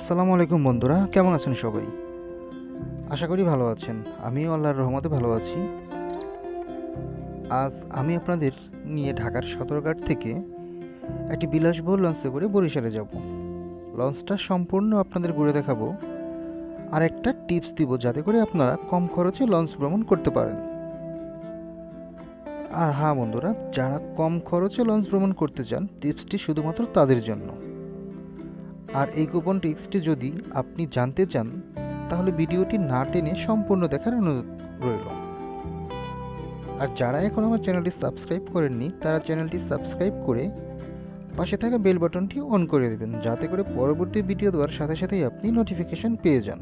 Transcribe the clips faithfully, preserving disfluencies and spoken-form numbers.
আসসালামু আলাইকুম বন্ধুরা, কেমন আছেন সবাই? আশা করি ভালো আছেন। আমিও আল্লাহর রহমতে ভালো আছি। আজ আমি আপনাদের নিয়ে ঢাকার সদরঘাট থেকে একটি বিলাসবহুল লঞ্চে করে বরিশালে যাব। লঞ্চটা সম্পূর্ণ আপনাদের ঘুরে দেখাবো আর একটা টিপস দিব যাতে করে আপনারা কম খরচে লঞ্চ ভ্রমণ করতে পারেন। আর হ্যাঁ বন্ধুরা, যারা কম খরচে লঞ্চ ভ্রমণ করতে চান, টিপসটি শুধুমাত্র তাদের জন্য। আর এই গোপন টিপসটি যদি আপনি জানতে চান তাহলে ভিডিওটি না টেনে সম্পূর্ণ দেখার অনুরোধ রইল। আর যারা এখন আমার চ্যানেলটি সাবস্ক্রাইব করেননি তারা চ্যানেলটি সাবস্ক্রাইব করে পাশে থাকা বেল বাটনটি অন করে দেবেন যাতে করে পরবর্তী ভিডিও দেওয়ার সাথে সাথেই আপনি নোটিফিকেশন পেয়ে যান।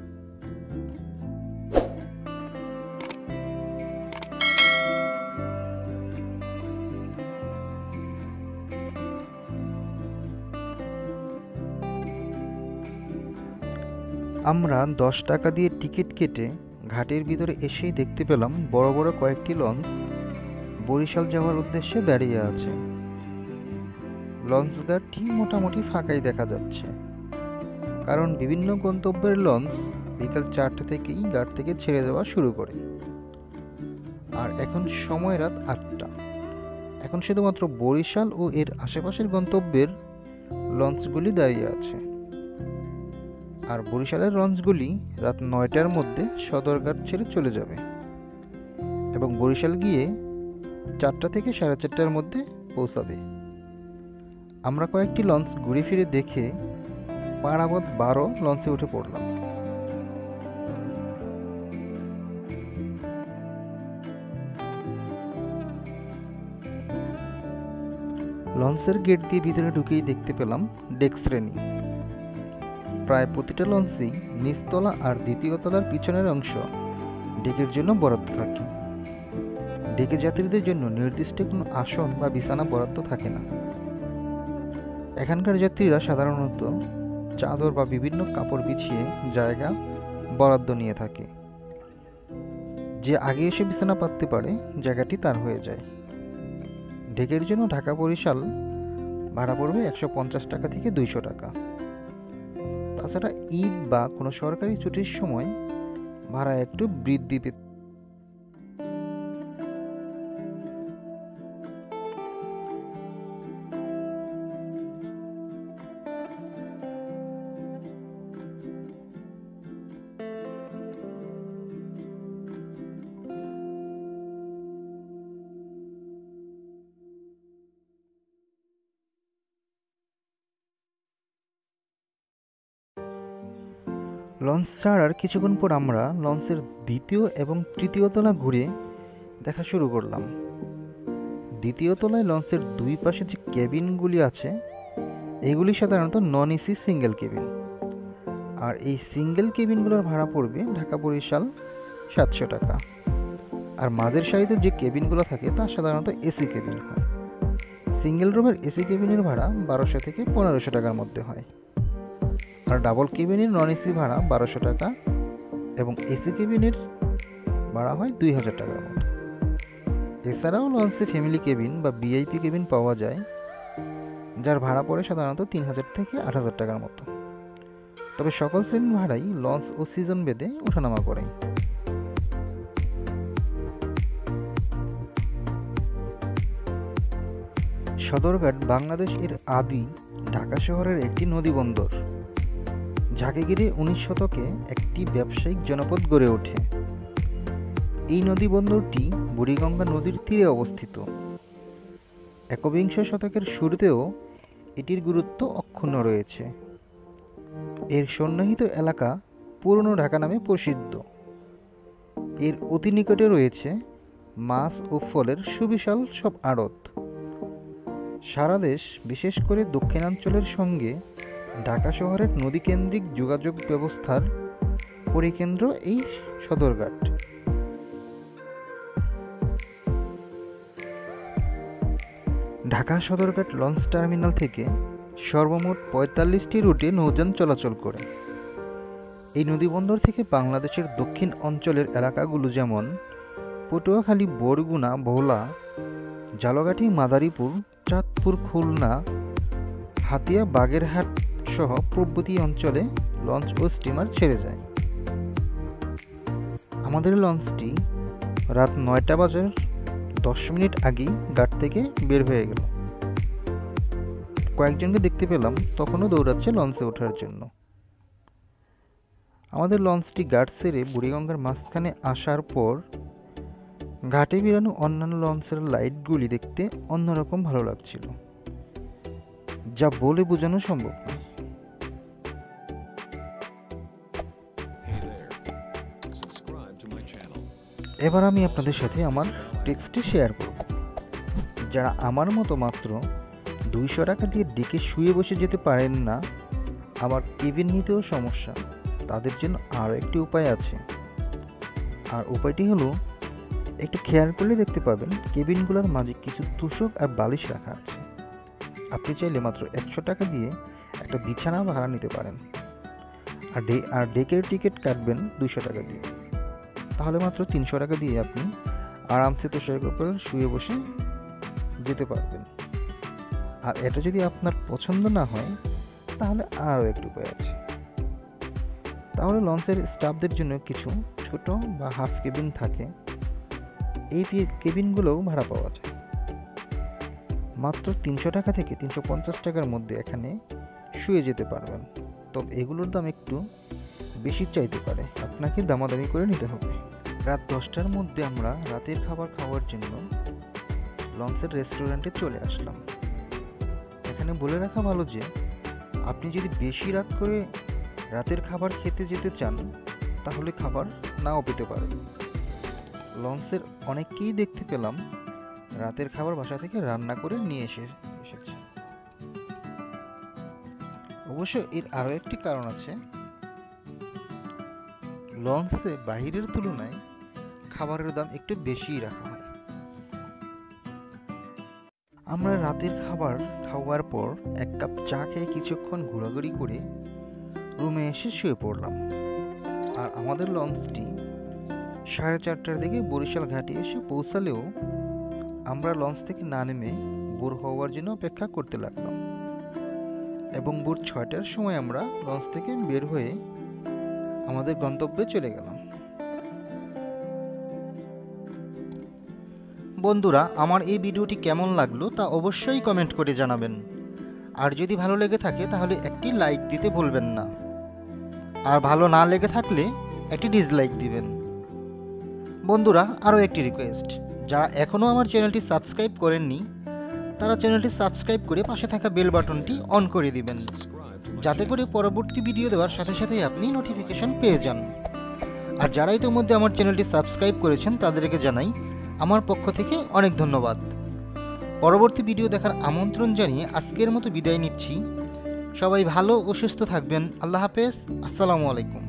আমরা দশ টাকা দিয়ে টিকিট কেটে ঘাটের ভিতরে এসেই দেখতে পেলাম বড় বড় কয়েকটি লঞ্চ বরিশাল যাওয়ার উদ্দেশ্যে দাঁড়িয়ে আছে। লঞ্চ ঘাটটি মোটামুটি ফাঁকাই দেখা যাচ্ছে, কারণ বিভিন্ন গন্তব্যের লঞ্চ বিকাল চারটে থেকেই ঘাট থেকে ছেড়ে যাওয়া শুরু করে। আর এখন সময় রাত আটটা। এখন শুধুমাত্র বরিশাল ও এর আশেপাশের গন্তব্যের লঞ্চগুলি দাঁড়িয়ে আছে। আর বরিশালের লঞ্চগুলি রাত নয়টার মধ্যে সদরঘাট ছেড়ে চলে যাবে এবং বরিশাল গিয়ে চারটা থেকে সাড়ে চারটার মধ্যে পৌঁছাবে। আমরা কয়েকটি লঞ্চ ঘুরে ফিরে দেখে পারাবত বারো লঞ্চে উঠে পড়লাম। লঞ্চের গেট দিয়ে ভিতরে ঢুকেই দেখতে পেলাম ডেক শ্রেণী। প্রায় প্রতিটা লঞ্চেই নিচতলা আর দ্বিতীয় তলার পিছনের অংশ ডেকের জন্য বরাদ্দ থাকে। ডেকে যাত্রীদের জন্য নির্দিষ্ট কোনো আসন বা বিছানা বরাদ্দ থাকে না। এখানকার যাত্রীরা সাধারণত চাদর বা বিভিন্ন কাপড় বিছিয়ে জায়গা বরাদ্দ নিয়ে থাকে। যে আগে এসে বিছানা পাততে পারে জায়গাটি তার হয়ে যায়। ডেকের জন্য ঢাকা বরিশাল ভাড়া পড়বে একশো পঞ্চাশ টাকা থেকে দুইশো টাকা। তাছাড়া ঈদ বা কোনো সরকারি ছুটির সময় ভাড়া একটু বৃদ্ধি পেতে লঞ্চ ছাড়ার কিছুক্ষণ পর আমরা লঞ্চের দ্বিতীয় এবং তৃতীয় তলা ঘুরে দেখা শুরু করলাম। দ্বিতীয় তলায় লঞ্চের দুই পাশে যে কেবিনগুলি আছে এগুলি সাধারণত নন এসি সিঙ্গেল কেবিন। আর এই সিঙ্গেল কেবিনগুলোর ভাড়া পড়বে ঢাকা বরিশাল সাতশো টাকা। আর মাঝের সারিতে যে কেবিনগুলো থাকে তা সাধারণত এসি কেবিন হয়। সিঙ্গেল রুমের এসি কেবিনের ভাড়া বারোশো থেকে পনেরোশো টাকার মধ্যে হয়। আর ডাবল কেবিনের নন এসি ভাড়া বারোশো টাকা এবং এসি কেবিনের ভাড়া হয় দুই হাজার টাকার মতো। এছাড়াও লঞ্চে ফ্যামিলি কেবিন বা ভিআইপি কেবিন পাওয়া যায়, যার ভাড়া পড়ে সাধারণত তিন হাজার থেকে আট হাজার টাকার মতো। তবে সকল শ্রেণীর ভাড়াই লঞ্চ ও সিজন ভেদে ওঠানামা করে। সদরঘাট বাংলাদেশ এর আদি ঢাকা শহরের একটি নদী বন্দর, যাকে ঘিরে উনিশ শতকে একটি ব্যবসায়িক জনপদ গড়ে ওঠে। এই নদী বন্দরটি বুড়িগঙ্গা নদীর তীরে অবস্থিত। একবিংশ শতকের শুরুতেও এটির গুরুত্ব অক্ষুণ্ণ রয়েছে। এর সন্নিহিত এলাকা পুরনো ঢাকা নামে প্রসিদ্ধ। এর অতি নিকটে রয়েছে মাছ ও ফলের সুবিশাল সব আড়ত। সারা দেশ, বিশেষ করে দক্ষিণাঞ্চলের সঙ্গে ঢাকা শহরের নদীকেন্দ্রিক যোগাযোগ ব্যবস্থার পরিকেন্দ্র এই সদরঘাট। ঢাকা সদরঘাট লঞ্চ টার্মিনাল থেকে সর্বমোট পঁয়তাল্লিশটি রুটে নৌযান চলাচল করে। এই নদীবন্দর থেকে বাংলাদেশের দক্ষিণ অঞ্চলের এলাকাগুলো যেমন পটুয়াখালী, বরগুনা, ভোলা, ঝালকাঠি, মাদারীপুর, চাঁদপুর, খুলনা, হাতিয়া, বাগেরহাট সহ প্রভৃতি অঞ্চলে লঞ্চ ও স্টিমার ছেড়ে যায়। আমাদের লঞ্চটি রাত নয়টা বাজার দশ মিনিট আগেই ঘাট থেকে বের হয়ে গেল। কয়েকজনকে দেখতে পেলাম তখনও দৌড়াচ্ছে লঞ্চে ওঠার জন্য। আমাদের লঞ্চটি ঘাট ছেড়ে বুড়িগঙ্গার মাঝখানে আসার পর ঘাটে বেরানো অন্যান্য লঞ্চের লাইটগুলি দেখতে অন্যরকম ভালো লাগছিল, যা বলে বোঝানো সম্ভব না। এবার আমি আপনাদের সাথে আমার টেক্সটটি শেয়ার করব। যারা আমার মতো মাত্র দুইশো টাকা দিয়ে ডেকে শুয়ে বসে যেতে পারেন না, আবার কেবিন নিতেও সমস্যা, তাদের জন্য আরও একটি উপায় আছে। আর উপায়টি হলো, একটু খেয়াল করলে দেখতে পাবেন কেবিনগুলোর মাঝে কিছু তোশক আর বালিশ রাখা আছে। আপনি চাইলে মাত্র একশো টাকা দিয়ে একটা বিছানা ভাড়া নিতে পারেন, আর ডে আর ডেকের টিকিট কাটবেন দুইশো টাকা দিয়ে। তাহলে মাত্র তিনশো টাকা দিয়ে আপনি আরামসে তোষকের উপর শুয়ে বসে যেতে পারবেন। আর এটা যদি আপনার পছন্দ না হয় তাহলে আরও একটু উপায় আছে। তাহলে লঞ্চের স্টাফদের জন্য কিছু ছোট বা হাফ কেবিন থাকে, এই কেবিনগুলোও ভাড়া পাওয়া যায়। মাত্র তিনশো টাকা থেকে তিনশো পঞ্চাশ টাকার মধ্যে এখানে শুয়ে যেতে পারবেন। তবে এগুলোর দাম একটু বেশি চাইতে পারে, আপনাকে দামাদামি করে নিতে হবে। রাত দশটার মধ্যে আমরা রাতের খাবার খাওয়ার জন্য লঞ্চের রেস্টুরেন্টে চলে আসলাম। এখানে বলে রাখা ভালো যে আপনি যদি বেশি রাত করে রাতের খাবার খেতে যেতে চান তাহলে খাবার নাও পেতে পারেন। লঞ্চের অনেককেই দেখতে পেলাম রাতের খাবার বাসা থেকে রান্না করে নিয়ে এসে এসেছে। অবশ্য এর আরও একটি কারণ আছে, লঞ্চে বাহিরের তুলনায় খাবারের দাম একটু বেশিই রাখা হয়। আমরা রাতের খাবার খাওয়ার পর এক কাপ চা খেয়ে কিছুক্ষণ ঘোরাঘুরি করে রুমে এসে শুয়ে পড়লাম। আর আমাদের লঞ্চটি সাড়ে চারটার দিকে বরিশাল ঘাটে এসে পৌঁছালেও আমরা লঞ্চ থেকে না নেমে ভোর হওয়ার জন্য অপেক্ষা করতে লাগলাম, এবং ভোর ছয়টার সময় আমরা লঞ্চ থেকে বের হয়ে আমাদের গন্তব্যে চলে গেলাম। বন্ধুরা, আমার এই ভিডিওটি কেমন লাগলো তা অবশ্যই কমেন্ট করে জানাবেন। আর যদি ভালো লেগে থাকে তাহলে একটি লাইক দিতে ভুলবেন না, আর ভালো না লেগে থাকলে একটি ডিসলাইক দিবেন। বন্ধুরা, আরও একটি রিকোয়েস্ট, যারা এখনও আমার চ্যানেলটি সাবস্ক্রাইব করেননি তারা চ্যানেলটি সাবস্ক্রাইব করে পাশে থাকা বেল বাটনটি অন করে দিবেন, যাতে করে পরবর্তী ভিডিও দেওয়ার সাথে সাথেই আপনি নোটিফিকেশন পেয়ে যান। আর যারা ইতিমধ্যে আমার চ্যানেলটি সাবস্ক্রাইব করেছেন তাদেরকে জানাই আমার পক্ষ থেকে অনেক ধন্যবাদ। পরবর্তী ভিডিও দেখার আমন্ত্রণ জানিয়ে আজকের মতো বিদায় নিচ্ছি। সবাই ভালো ও সুস্থ থাকবেন। আল্লাহ হাফেজ। আসসালামু আলাইকুম।